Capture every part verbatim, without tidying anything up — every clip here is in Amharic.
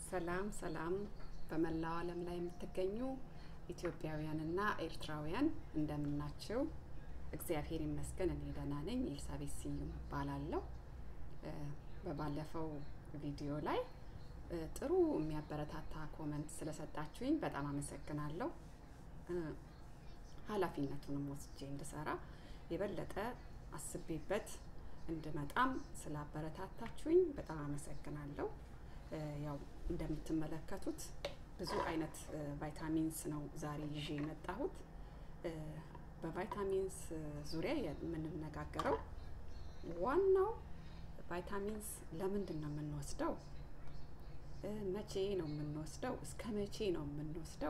ሰላም ሰላም በመላው ዓለም ላይ የምትገኙ ኢትዮጵያውያንና ኤርትራውያን እንደምናችሁ እግዚአብሔር ይመስገን እኔ ደህና ነኝ። ኤልሳቤት ስዩም እባላለሁ። በባለፈው ቪዲዮ ላይ ጥሩ የሚያበረታታ ኮሜንት ስለሰጣችሁኝ በጣም አመሰግናለሁ። ኃላፊነቱንም ወስጄ እንድሰራ የበለጠ አስቤበት እንድመጣም ስላበረታታችሁኝ በጣም አመሰግናለሁ። ያው እንደምትመለከቱት ብዙ አይነት ቫይታሚንስ ነው ዛሬ ይዤ የመጣሁት። በቫይታሚንስ ዙሪያ የምንነጋገረው ዋናው ቫይታሚንስ ለምንድን ነው የምንወስደው? መቼ ነው የምንወስደው? እስከ መቼ ነው የምንወስደው?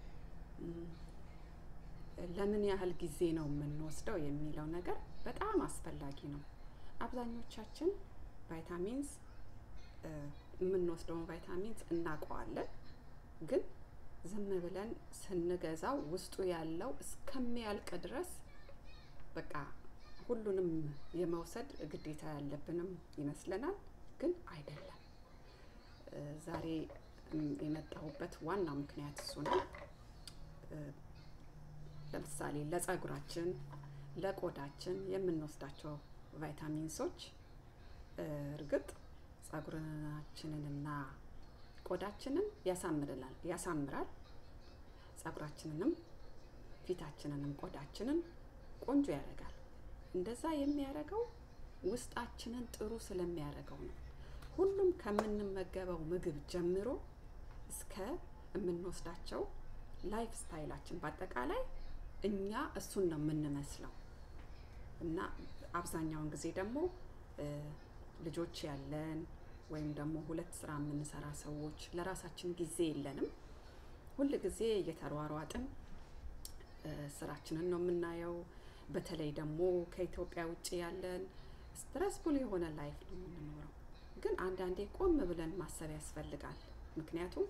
ለምን ያህል ጊዜ ነው የምንወስደው የሚለው ነገር በጣም አስፈላጊ ነው። አብዛኞቻችን ቫይታሚንስ የምንወስደው ቫይታሚንስ እናውቀዋለን፣ ግን ዝም ብለን ስንገዛው ውስጡ ያለው እስከሚያልቅ ድረስ በቃ ሁሉንም የመውሰድ ግዴታ ያለብንም ይመስለናል፣ ግን አይደለም። ዛሬ የመጣሁበት ዋናው ምክንያት እሱ ነው። ለምሳሌ ለፀጉራችን፣ ለቆዳችን የምንወስዳቸው ቫይታሚንሶች እርግጥ ፀጉራችንንና ቆዳችንን ያሳምራል ያሳምራል ፀጉራችንንም ፊታችንንም ቆዳችንን ቆንጆ ያደርጋል። እንደዛ የሚያደርገው ውስጣችንን ጥሩ ስለሚያደርገው ነው። ሁሉም ከምንመገበው ምግብ ጀምሮ እስከ የምንወስዳቸው ላይፍ ስታይላችን በአጠቃላይ እኛ እሱን ነው የምንመስለው። እና አብዛኛውን ጊዜ ደግሞ ልጆች ያለን ወይም ደግሞ ሁለት ስራ የምንሰራ ሰዎች ለራሳችን ጊዜ የለንም። ሁሉ ጊዜ እየተሯሯጥን ስራችንን ነው የምናየው። በተለይ ደግሞ ከኢትዮጵያ ውጪ ያለን ስትረስፉል የሆነ ላይፍ ነው የምንኖረው። ግን አንዳንዴ ቆም ብለን ማሰብ ያስፈልጋል። ምክንያቱም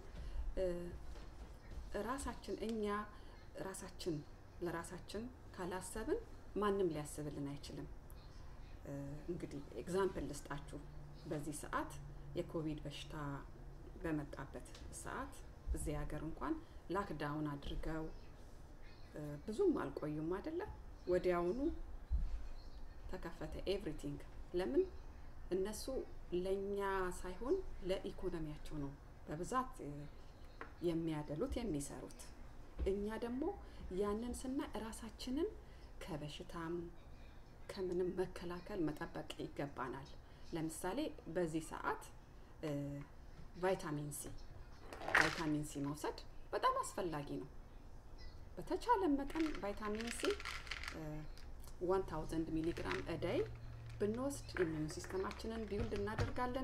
ራሳችን እኛ ራሳችን ለራሳችን ካላሰብን ማንም ሊያስብልን አይችልም። እንግዲህ ኤግዛምፕል ልስጣችሁ። በዚህ ሰዓት የኮቪድ በሽታ በመጣበት ሰዓት እዚህ ሀገር እንኳን ላክዳውን አድርገው ብዙም አልቆዩም አይደለ? ወዲያውኑ ተከፈተ ኤቭሪቲንግ። ለምን? እነሱ ለኛ ሳይሆን ለኢኮኖሚያቸው ነው በብዛት የሚያደሉት የሚሰሩት። እኛ ደግሞ ያንን ስናይ ራሳችንን ከበሽታም ከምንም መከላከል መጠበቅ ይገባናል። ለምሳሌ በዚህ ሰዓት ቫይታሚን ሲ ቫይታሚን ሲ መውሰድ በጣም አስፈላጊ ነው። በተቻለ መጠን ቫይታሚን ሲ one thousand ሚሊግራም a day ብንወስድ ኢሚዩን ሲስተማችንን ቢውልድ እናደርጋለን፣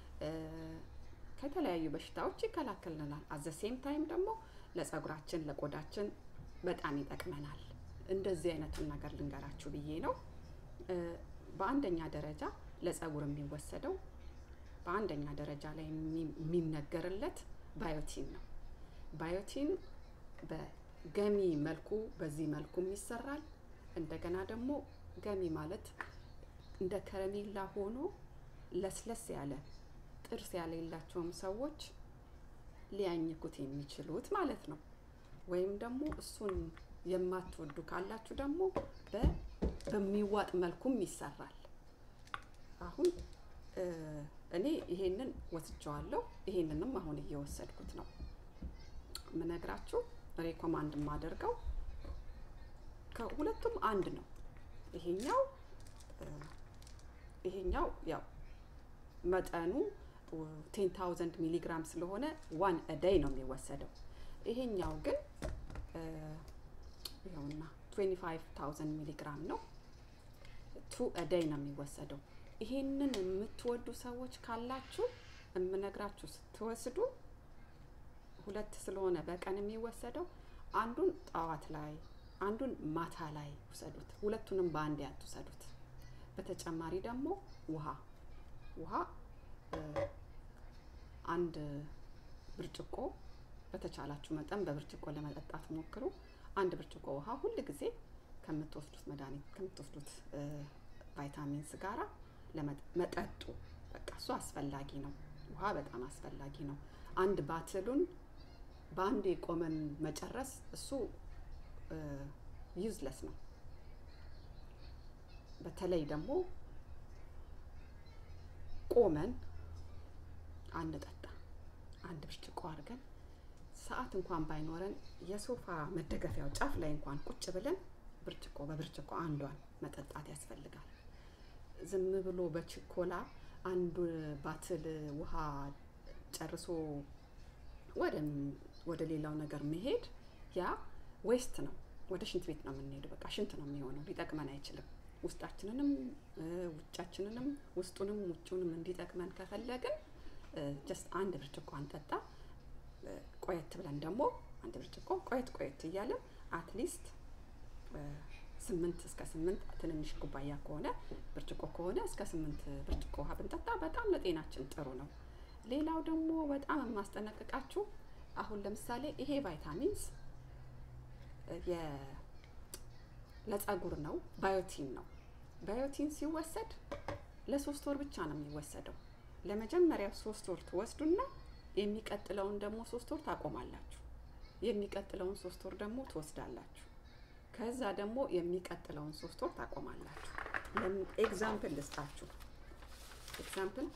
ከተለያዩ በሽታዎች ይከላከልናል። at the same time ደግሞ ለፀጉራችን ለቆዳችን በጣም ይጠቅመናል። እንደዚህ አይነቱን ነገር ልንገራችሁ ብዬ ነው። በአንደኛ ደረጃ ለፀጉር የሚወሰደው በአንደኛ ደረጃ ላይ የሚነገርለት ባዮቲን ነው። ባዮቲን በገሚ መልኩ በዚህ መልኩም ይሰራል። እንደገና ደግሞ ገሚ ማለት እንደ ከረሜላ ሆኖ ለስለስ ያለ ጥርስ ያለላቸውም ሰዎች ሊያኝኩት የሚችሉት ማለት ነው። ወይም ደግሞ እሱን የማትወዱ ካላችሁ ደግሞ በሚዋጥ መልኩም ይሰራል። አሁን እኔ ይሄንን ወስጃለሁ። ይሄንንም አሁን እየወሰድኩት ነው። ምነግራችሁ ሪኮማንድ ማደርገው ከሁለቱም አንድ ነው። ይሄኛው ይሄኛው ያው መጠኑ ten thousand ሚሊግራም ስለሆነ one a day ነው የሚወሰደው። ይሄኛው ግን ይኸውና twenty-five thousand ሚሊግራም ነው two a day ነው የሚወሰደው። ይሄንን የምትወዱ ሰዎች ካላችሁ እምነግራችሁ ስትወስዱ ሁለት ስለሆነ በቀን የሚወሰደው አንዱን ጣዋት ላይ አንዱን ማታ ላይ ወሰዱት። ሁለቱንም በአንድ ያትወሰዱት። በተጨማሪ ደግሞ ውሃ ውሃ አንድ ብርጭቆ በተቻላችሁ መጠን በብርጭቆ ለመጠጣት ሞክሩ። አንድ ብርጭቆ ውሃ ሁሉ ጊዜ ከምትወስዱት መድኃኒት ከምትወስዱት ቫይታሚንስ ጋራ ለመጠጡ በቃ እሱ አስፈላጊ ነው። ውሃ በጣም አስፈላጊ ነው። አንድ ባትሉን በአንድ ቆመን መጨረስ እሱ ዩዝለስ ነው። በተለይ ደግሞ ቆመን አንድ ጠጣ አንድ ብርጭቆ አድርገን ሰዓት እንኳን ባይኖረን የሶፋ መደገፊያው ጫፍ ላይ እንኳን ቁጭ ብለን ብርጭቆ በብርጭቆ አንዷን መጠጣት ያስፈልጋል። ዝም ብሎ በችኮላ አንዱ ባትል ውሃ ጨርሶ ወደ ወደ ሌላው ነገር መሄድ ያ ዌስት ነው። ወደ ሽንት ቤት ነው የምንሄደው። በቃ ሽንት ነው የሚሆነው። ሊጠቅመን አይችልም። ውስጣችንንም ውጫችንንም ውስጡንም ውጭውንም እንዲጠቅመን ከፈለግን ጀስት አንድ ብርጭቆ አንጠጣ። ቆየት ብለን ደግሞ አንድ ብርጭቆ ቆየት ቆየት እያለን አትሊስት ስምንት እስከ ስምንት ትንንሽ ኩባያ ከሆነ ብርጭቆ ከሆነ እስከ ስምንት ብርጭቆ ውሃ ብንጠጣ በጣም ለጤናችን ጥሩ ነው። ሌላው ደግሞ በጣም የማስጠነቅቃችሁ አሁን ለምሳሌ ይሄ ቫይታሚንስ የ ለፀጉር ነው፣ ባዮቲን ነው። ባዮቲን ሲወሰድ ለሶስት ወር ብቻ ነው የሚወሰደው። ለመጀመሪያው ሶስት ወር ትወስዱና የሚቀጥለውን ደግሞ ሶስት ወር ታቆማላችሁ። የሚቀጥለውን ሶስት ወር ደግሞ ትወስዳላችሁ። ከዛ ደግሞ የሚቀጥለውን ሶስት ወር ታቆማላችሁ። ለኤግዛምፕል ልስጣችሁ። ኤግዛምፕል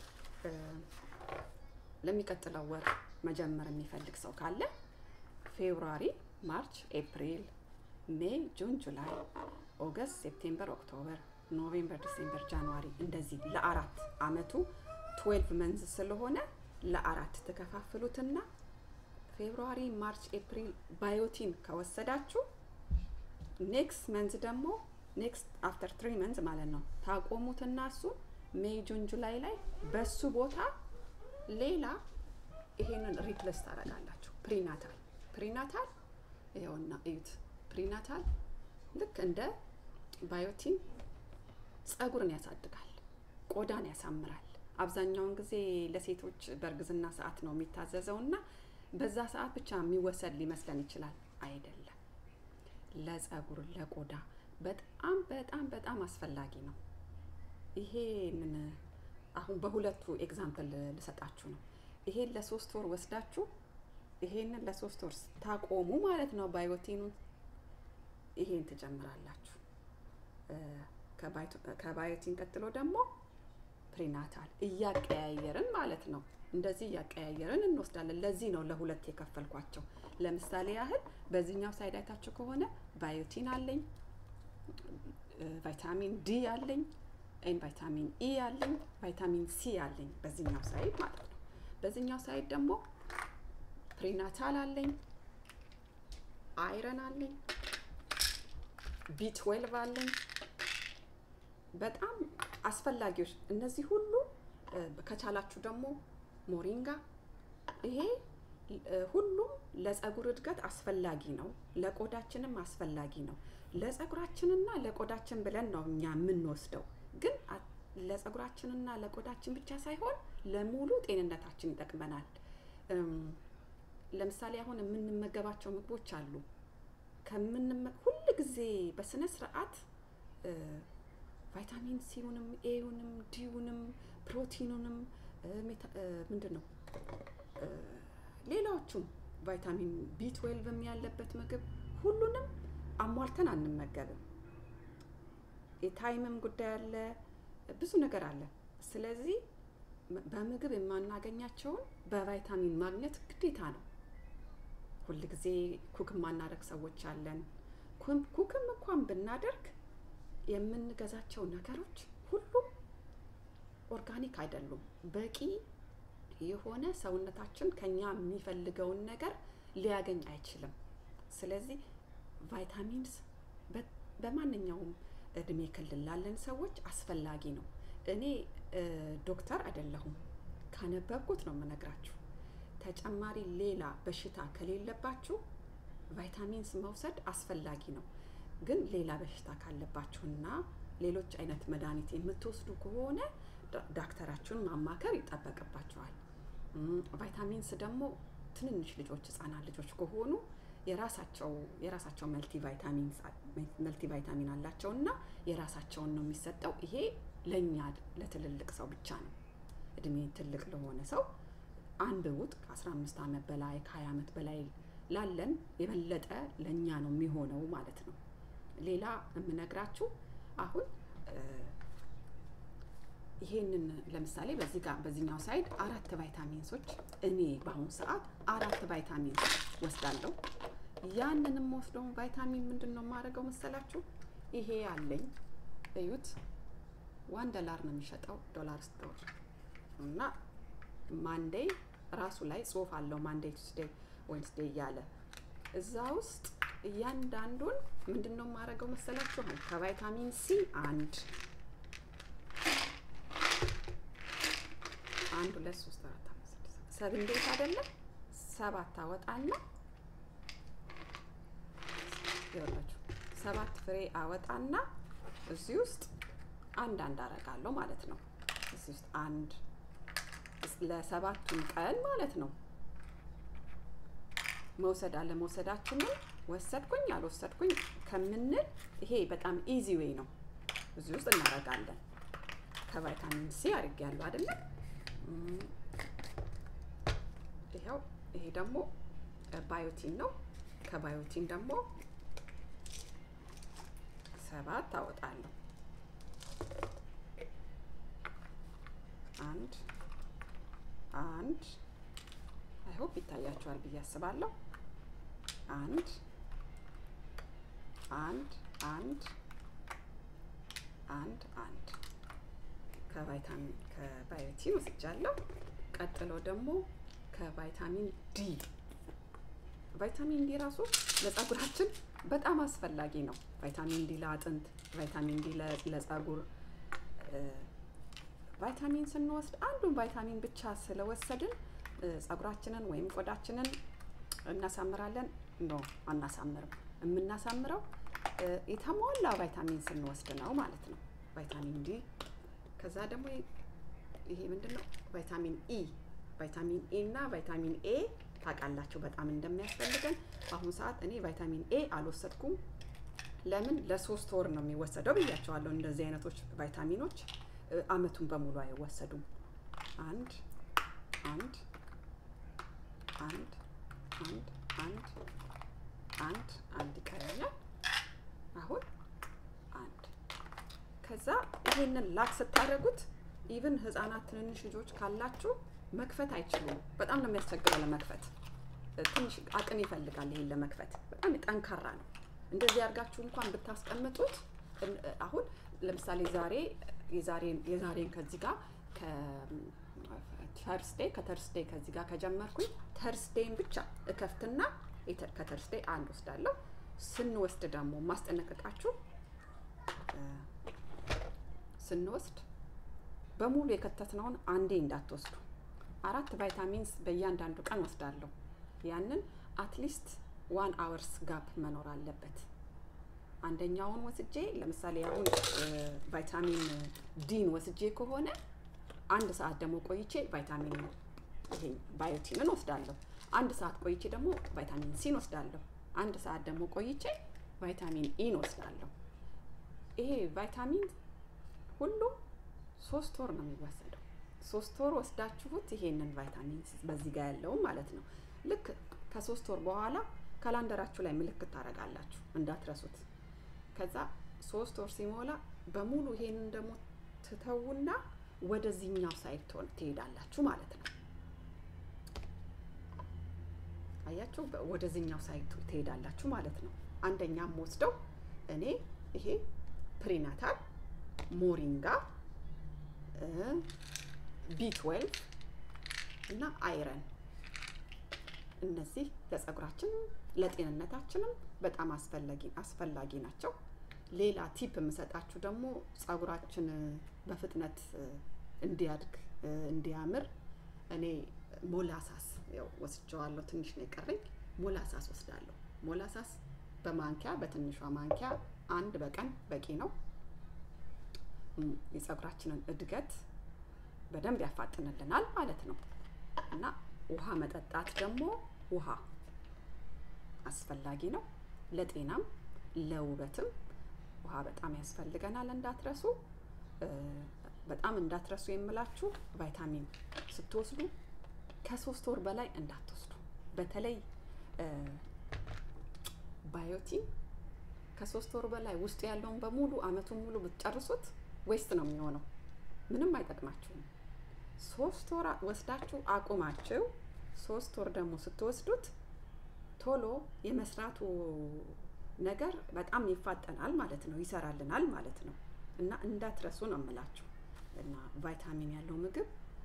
ለሚቀጥለው ወር መጀመር የሚፈልግ ሰው ካለ ፌብሩዋሪ፣ ማርች፣ ኤፕሪል፣ ሜይ፣ ጁን፣ ጁላይ፣ ኦገስት፣ ሴፕቴምበር፣ ኦክቶበር፣ ኖቬምበር፣ ዲሴምበር፣ ጃንዋሪ እንደዚህ ለአራት አመቱ twelve መንዝ ስለሆነ ለአራት ተከፋፍሉትና ፌብሩዋሪ፣ ማርች፣ ኤፕሪል ባዮቲን ከወሰዳችሁ ኔክስት መንዝ ደግሞ ኔክስት አፍተር three መንዝ ማለት ነው ታቆሙትና እሱ ሜይ፣ ጁን፣ ጁላይ ላይ በሱ ቦታ ሌላ ይሄንን ሪፕሌስ ታደርጋላችሁ። ፕሪናታል ፕሪናታል ይኸውና እዩት። ፕሪናታል ልክ እንደ ባዮቲን ፀጉርን ያሳድጋል፣ ቆዳን ያሳምራል። አብዛኛውን ጊዜ ለሴቶች በእርግዝና ሰዓት ነው የሚታዘዘውና በዛ ሰዓት ብቻ የሚወሰድ ሊመስለን ይችላል። አይደለም። ለፀጉር ለቆዳ በጣም በጣም በጣም አስፈላጊ ነው። ይሄንን አሁን በሁለቱ ኤግዛምፕል ልሰጣችሁ ነው። ይሄን ለሶስት ወር ወስዳችሁ ይሄንን ለሶስት ወር ታቆሙ ማለት ነው ባዮቲኑን። ይሄን ትጀምራላችሁ። ከባዮቲን ቀጥሎ ደግሞ ፕሪናታል እያቀያየርን ማለት ነው። እንደዚህ እያቀያየርን እንወስዳለን። ለዚህ ነው ለሁለት የከፈልኳቸው። ለምሳሌ ያህል በዚህኛው ሳይድ አይታችሁ ከሆነ ባዮቲን አለኝ፣ ቫይታሚን ዲ አለኝ፣ ኤን ቫይታሚን ኢ አለኝ፣ ቫይታሚን ሲ አለኝ በዚህኛው ሳይድ ማለት ነው። በዚህኛው ሳይድ ደግሞ ፕሪናታል አለኝ፣ አይረን አለኝ፣ ቢ twelve አለኝ። በጣም አስፈላጊዎች እነዚህ ሁሉ። ከቻላችሁ ደግሞ ሞሪንጋ። ይሄ ሁሉም ለፀጉር እድገት አስፈላጊ ነው፣ ለቆዳችንም አስፈላጊ ነው። ለፀጉራችንና ለቆዳችን ብለን ነው እኛ የምንወስደው፣ ግን ለፀጉራችንና ለቆዳችን ብቻ ሳይሆን ለሙሉ ጤንነታችን ይጠቅመናል። ለምሳሌ አሁን የምንመገባቸው ምግቦች አሉ። ከምን ሁሉ ጊዜ በስነ ስርዓት ቫይታሚን ሲውንም ኤውንም ዲውንም ፕሮቲኑንም ምንድነው ሌላዎቹም ቫይታሚን ቢ twelve ያለበት ምግብ ሁሉንም አሟልተን አንመገብም። የታይምም ጉዳይ አለ፣ ብዙ ነገር አለ። ስለዚህ በምግብ የማናገኛቸውን በቫይታሚን ማግኘት ግዴታ ነው። ሁሉ ጊዜ ኩክ ማናደርግ ሰዎች አለን። ኩክም እንኳን ብናደርግ የምንገዛቸው ነገሮች ሁሉም ኦርጋኒክ አይደሉም። በቂ የሆነ ሰውነታችን ከኛ የሚፈልገውን ነገር ሊያገኝ አይችልም። ስለዚህ ቫይታሚንስ በማንኛውም እድሜ ክልል ላለን ሰዎች አስፈላጊ ነው። እኔ ዶክተር አይደለሁም፣ ካነበብኩት ነው የምነግራችሁ። ተጨማሪ ሌላ በሽታ ከሌለባችሁ ቫይታሚንስ መውሰድ አስፈላጊ ነው። ግን ሌላ በሽታ ካለባችሁና ሌሎች አይነት መድኃኒት የምትወስዱ ከሆነ ዳክተራችሁን ማማከር ይጠበቅባችኋል። ቫይታሚንስ ደግሞ ትንንሽ ልጆች ህፃናት ልጆች ከሆኑ የራሳቸው የራሳቸው መልቲ ቫይታሚንስ መልቲ ቫይታሚን አላቸውና የራሳቸውን ነው የሚሰጠው። ይሄ ለኛ ለትልልቅ ሰው ብቻ ነው። እድሜ ትልቅ ለሆነ ሰው አንብቡት። ከ15 ዓመት በላይ ከ20 ዓመት በላይ ላለን የበለጠ ለኛ ነው የሚሆነው ማለት ነው። ሌላ የምነግራችሁ አሁን ይሄንን ለምሳሌ በዚህ ጋር በዚህኛው ሳይድ አራት ቫይታሚንሶች እኔ በአሁኑ ሰዓት አራት ቫይታሚን ወስዳለሁ። ያንንም ወስደው ቫይታሚን ምንድነው ማድረገው መሰላችሁ? ይሄ ያለኝ እዩት ዋን ዶላር ነው የሚሸጠው ዶላር ስቶር እና ማንዴይ ራሱ ላይ ጽሁፍ አለው ማንዴይ ቱስዴይ ዌድnesday ያለ እዛ ውስጥ እያንዳንዱን ምንድነው ማድረገው መሰላችሁ? ከቫይታሚን ሲ አንድ አንድ ሁለት ሶስት አራት አምስት ስድስት ሰብን ዴት አይደለም ሰባት አወጣና ይወጣችሁ ሰባት ፍሬ አወጣና እዚህ ውስጥ አንድ አንድ አረጋለሁ ማለት ነው። እዚህ ውስጥ አንድ ለሰባቱን ቀን ማለት ነው መውሰድ አለ መውሰዳችን ወሰድኩኝ አልወሰድኩኝ ከምንል ይሄ በጣም ኢዚ ዌይ ነው። እዚህ ውስጥ እናረጋለን። ከቫይታሚን ሲ አድርጌያለሁ አይደል? ይሄው ይሄ ደግሞ ባዮቲን ነው። ከባዮቲን ደግሞ ሰባት አወጣለሁ። አንድ አንድ አይ ሆፕ ይታያችኋል ብዬ አስባለሁ። አንድ አንድ አንድ አንድ አንድ ከቫይታሚን ከባዮቲን ወስጃለሁ። ቀጥሎ ደግሞ ከቫይታሚን ዲ ቫይታሚን ዲ ራሱ ለፀጉራችን በጣም አስፈላጊ ነው። ቫይታሚን ዲ ለአጥንት፣ ቫይታሚን ዲ ለፀጉር። ቫይታሚን ስንወስድ አንዱን ቫይታሚን ብቻ ስለወሰድን ፀጉራችንን ወይም ቆዳችንን እናሳምራለን? ኖ አናሳምርም። የምናሳምረው የተሟላ ቫይታሚን ስንወስድ ነው ማለት ነው። ቫይታሚን ዲ ከዛ ደግሞ ይሄ ምንድነው? ቫይታሚን ኢ ቫይታሚን ኤ እና ቫይታሚን ኤ ታውቃላችሁ በጣም እንደሚያስፈልገን። አሁን ሰዓት እኔ ቫይታሚን ኤ አልወሰድኩም። ለምን? ለሶስት ወር ነው የሚወሰደው ብያቸዋለሁ። እንደዚህ አይነቶች ቫይታሚኖች አመቱን በሙሉ አይወሰዱም። አንድ አንድ አንድ አንድ አንድ አንድ አንድ ይቀራል። አሁን አንድ ከዛ ይሄንን ላክ ስታደርጉት ኢቭን ህፃናት ትንንሽ ልጆች ካላችሁ መክፈት አይችሉም። በጣም ነው የሚያስቸግረው ለመክፈት። ትንሽ አቅም ይፈልጋል ይሄን ለመክፈት። በጣም ጠንካራ ነው። እንደዚህ አድርጋችሁ እንኳን ብታስቀምጡት አሁን ለምሳሌ ዛሬ የዛሬን የዛሬን ከዚህ ጋር ከተርስዴይ ከተርስዴይ ከዚህ ጋር ከጀመርኩኝ ተርስዴይን ብቻ እከፍትና ከተርስዴይ አንድ ወስዳለሁ። ስንወስድ ደግሞ ማስጠነቀቃችሁ ስንወስድ በሙሉ የከተትነውን አንዴ እንዳትወስዱ። አራት ቫይታሚንስ በእያንዳንዱ ቀን ወስዳለሁ። ያንን አትሊስት ዋን አወርስ ጋፕ መኖር አለበት። አንደኛውን ወስጄ ለምሳሌ አሁን ቫይታሚን ዲን ወስጄ ከሆነ አንድ ሰዓት ደግሞ ቆይቼ ቫይታሚን ይሄ ባዮቲንን ወስዳለሁ። አንድ ሰዓት ቆይቼ ደግሞ ቫይታሚን ሲን ወስዳለሁ። አንድ ሰዓት ደግሞ ቆይቼ ቫይታሚን ኢን ወስዳለሁ። ይሄ ቫይታሚን ሁሉ ሶስት ወር ነው የሚወሰደው። ሶስት ወር ወስዳችሁት ይሄንን ቫይታሚን በዚህ ጋር ያለው ማለት ነው። ልክ ከሶስት ወር በኋላ ካላንደራችሁ ላይ ምልክት ታረጋላችሁ እንዳትረሱት። ከዛ ሶስት ወር ሲሞላ በሙሉ ይሄንን ደግሞ ትተውና ወደዚህኛው ሳይድ ትሄዳላችሁ ማለት ነው። አያችሁ ወደዚህኛው ሳይድ ትሄዳላችሁ ማለት ነው። አንደኛም ወስደው እኔ ይሄ ፕሪናታል ሞሪንጋ ቢ ትዌልቭ እና አይረን እነዚህ ለፀጉራችን ለጤንነታችንም በጣም አስፈላጊ አስፈላጊ ናቸው። ሌላ ቲፕ የምሰጣችሁ ደግሞ ፀጉራችን በፍጥነት እንዲያድግ እንዲያምር እኔ ሞላሳስ ያው ወስጃለሁ። ትንሽ ነው የቀረኝ። ሞላሳስ ወስዳለሁ። ሞላሳስ በማንኪያ በትንሿ ማንኪያ አንድ በቀን በቂ ነው። የፀጉራችንን እድገት በደንብ ያፋጥንልናል ማለት ነው። እና ውሃ መጠጣት ደግሞ ውሃ አስፈላጊ ነው። ለጤናም ለውበትም ውሃ በጣም ያስፈልገናል። እንዳትረሱ በጣም እንዳትረሱ የምላችሁ ቫይታሚን ስትወስዱ ከሶስት ወር በላይ እንዳትወስዱ። በተለይ ባዮቲን ከሶስት ወር በላይ ውስጥ ያለውን በሙሉ አመቱን ሙሉ ብትጨርሱት ዌስት ነው የሚሆነው፣ ምንም አይጠቅማችሁም። ሶስት ወር ወስዳችሁ አቁማችሁ ሶስት ወር ደግሞ ስትወስዱት ቶሎ የመስራቱ ነገር በጣም ይፋጠናል ማለት ነው፣ ይሰራልናል ማለት ነው። እና እንዳትረሱ ነው የምላችሁ። እና ቫይታሚን ያለው ምግብ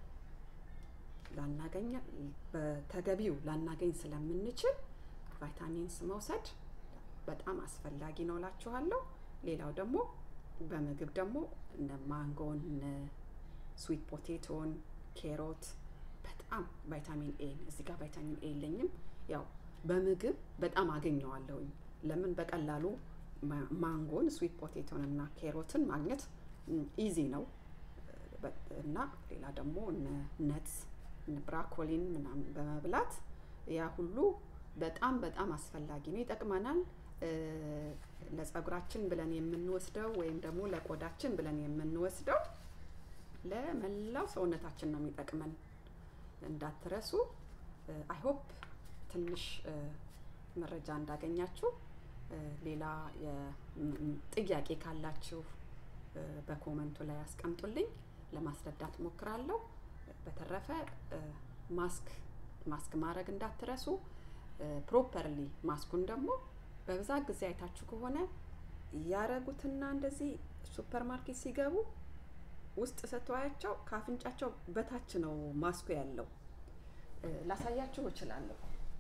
ላናገኝ በተገቢው ላናገኝ ስለምንችል ቫይታሚንስ መውሰድ በጣም አስፈላጊ ነው እላችኋለሁ። ሌላው ደግሞ በምግብ ደግሞ እነ ማንጎን፣ ስዊት ፖቴቶን፣ ኬሮት በጣም ቫይታሚን ኤ እዚህ ጋር ቫይታሚን ኤ የለኝም፣ ያው በምግብ በጣም አገኘዋለሁኝ። ለምን በቀላሉ ማንጎን፣ ስዊት ፖቴቶን እና ኬሮትን ማግኘት ኢዚ ነው። እና ሌላ ደግሞ ነትስ፣ ብራኮሊን ምናምን በመብላት ያ ሁሉ በጣም በጣም አስፈላጊ ነው፣ ይጠቅመናል። ለፀጉራችን ብለን የምንወስደው ወይም ደግሞ ለቆዳችን ብለን የምንወስደው ለመላው ሰውነታችን ነው የሚጠቅመን፣ እንዳትረሱ። አይ ሆፕ ትንሽ መረጃ እንዳገኛችሁ። ሌላ ጥያቄ ካላችሁ በኮሜንቱ ላይ አስቀምጡልኝ፣ ለማስረዳት ሞክራለሁ። በተረፈ ማስክ ማስክ ማድረግ እንዳትረሱ። ፕሮፐርሊ ማስኩን ደግሞ በብዛት ጊዜ አይታችሁ ከሆነ ያረጉትና እንደዚህ ሱፐርማርኬት ሲገቡ ውስጥ ሰጥቷቸው ካፍንጫቸው በታች ነው ማስኩ ያለው። ላሳያችሁ እችላለሁ።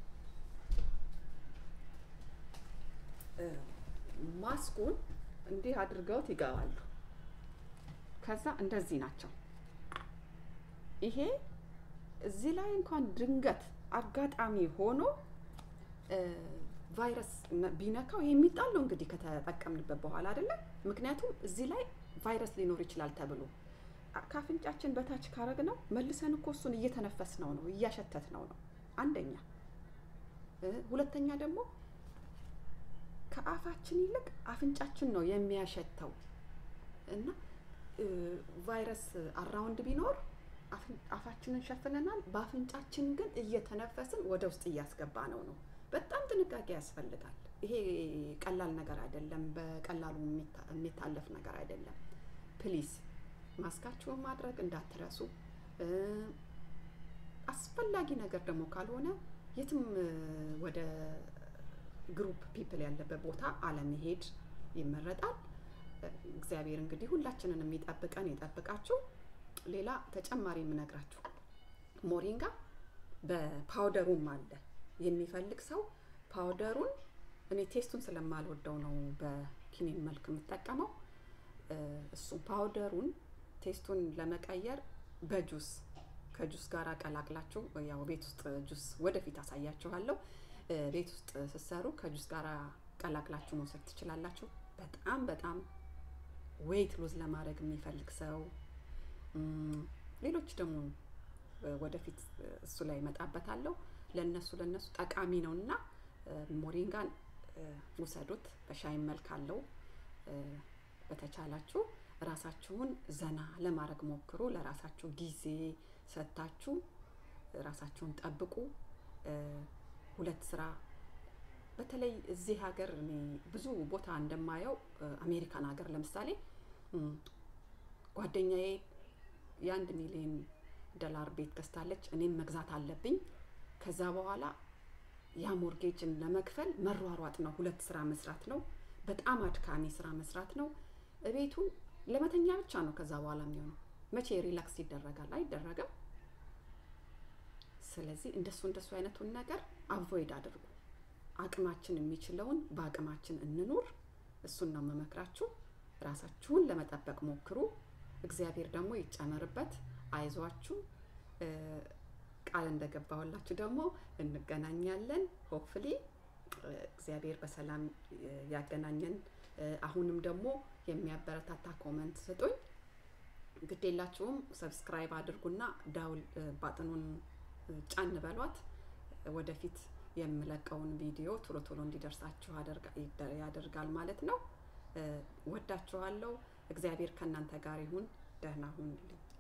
ማስኩን እንዲህ አድርገውት ይገባሉ። ከዛ እንደዚህ ናቸው። ይሄ እዚህ ላይ እንኳን ድንገት አጋጣሚ ሆኖ ቫይረስ ቢነካው የሚጣለው እንግዲህ ከተጠቀምንበት በኋላ አይደለ? ምክንያቱም እዚህ ላይ ቫይረስ ሊኖር ይችላል ተብሎ ካፍንጫችን በታች ካረግነው መልሰን እኮ እሱን እየተነፈስነው ነው፣ እያሸተትነው ነው። አንደኛ። ሁለተኛ ደግሞ ከአፋችን ይልቅ አፍንጫችን ነው የሚያሸተው እና ቫይረስ አራውንድ ቢኖር አፋችንን ሸፍነናል፣ በአፍንጫችን ግን እየተነፈስን ወደ ውስጥ እያስገባ ነው ነው። በጣም ጥንቃቄ ያስፈልጋል። ይሄ ቀላል ነገር አይደለም፣ በቀላሉ የሚታለፍ ነገር አይደለም። ፕሊዝ ማስካችሁን ማድረግ እንዳትረሱ። አስፈላጊ ነገር ደግሞ ካልሆነ የትም ወደ ግሩፕ ፒፕል ያለበት ቦታ አለመሄድ ይመረጣል። እግዚአብሔር እንግዲህ ሁላችንን የሚጠብቀን ይጠብቃችሁ። ሌላ ተጨማሪ የምነግራችሁ ሞሪንጋ በፓውደሩም አለ። የሚፈልግ ሰው ፓውደሩን፣ እኔ ቴስቱን ስለማልወደው ነው በኪኒን መልክ የምጠቀመው። እሱ ፓውደሩን ቴስቱን ለመቀየር በጁስ ከጁስ ጋር ቀላቅላችሁ፣ ያው ቤት ውስጥ ጁስ ወደፊት አሳያችኋለሁ። ቤት ውስጥ ስትሰሩ ከጁስ ጋር ቀላቅላችሁ መውሰድ ትችላላችሁ። በጣም በጣም ዌይት ሉዝ ለማድረግ የሚፈልግ ሰው፣ ሌሎች ደግሞ ወደፊት እሱ ላይ መጣበታለሁ። ለነሱ ለነሱ ጠቃሚ ነውና ሞሪንጋን ውሰዱት። በሻይ መልክ አለው። በተቻላችሁ ራሳችሁን ዘና ለማድረግ ሞክሩ። ለራሳችሁ ጊዜ ሰጣችሁ ራሳችሁን ጠብቁ። ሁለት ስራ በተለይ እዚህ ሀገር እኔ ብዙ ቦታ እንደማየው አሜሪካን ሀገር ለምሳሌ ጓደኛዬ የአንድ ሚሊዮን ዶላር ቤት ገዝታለች፣ እኔም መግዛት አለብኝ። ከዛ በኋላ ያ ሞርጌጅን ለመክፈል መሯሯጥ ነው፣ ሁለት ስራ መስራት ነው። በጣም አድካሚ ስራ መስራት ነው። ቤቱ ለመተኛ ብቻ ነው ከዛ በኋላ የሚሆነው። መቼ ሪላክስ ይደረጋል? አይደረግም። ስለዚህ እንደሱ እንደሱ አይነቱን ነገር አቮይድ አድርጉ። አቅማችን የሚችለውን በአቅማችን እንኑር። እሱን ነው መመክራችሁ። ራሳችሁን ለመጠበቅ ሞክሩ። እግዚአብሔር ደግሞ ይጨመርበት። አይዟችሁ። ቃል እንደገባሁላችሁ ደግሞ እንገናኛለን። ሆፕፉሊ እግዚአብሔር በሰላም ያገናኘን። አሁንም ደግሞ የሚያበረታታ ኮሜንት ስጡኝ። ግዴላችሁም ሰብስክራይብ አድርጉና ዳውል ባጥኑን ጫን በሏት። ወደፊት የምለቀውን ቪዲዮ ቶሎ ቶሎ እንዲደርሳችሁ ያደርጋል ማለት ነው። ወዳችኋለሁ። እግዚአብሔር ከእናንተ ጋር ይሁን። ደህና ሁኑልኝ።